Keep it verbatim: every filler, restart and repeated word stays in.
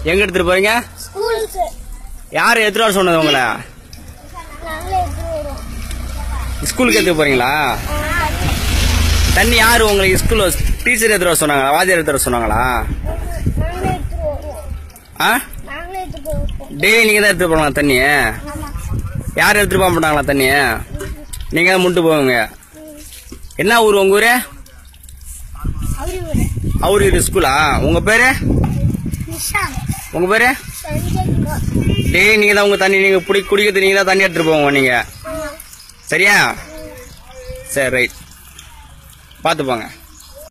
எங்க எடுத்துட்டு போறீங்க? யாரு எடுத்துட்டு வர சொன்னது உங்களை? ஸ்கூலுக்கு எடுத்துட்டு போறீங்களா? தண்ணி யாரு உங்களுக்கு ஸ்கூல் டீச்சர் எடுத்துட்டு வர சொன்னாங்களா? வாத்தியார் எடுத்துட்டு வர சொன்னாங்களா? டெய்லி நீங்க தான் எடுத்துட்டு போறீங்களா தண்ணி? யாரும் எடுத்துட்டு போக மாட்டாங்களா தண்ணி? நீங்க தான் முட்டு போவீங்க. என்ன ஊர் உங்க ஊரு? அவரு ஸ்கூலா? உங்க பேரு? உங்க பேரு? டெய்லி நீங்க தான் உங்க தண்ணி நீங்க குடி குடிக்கிறது நீங்க தான் தண்ணி எடுத்துட்டு போங்க நீங்க. சரியா? சரி ரைட், பாத்து போங்க.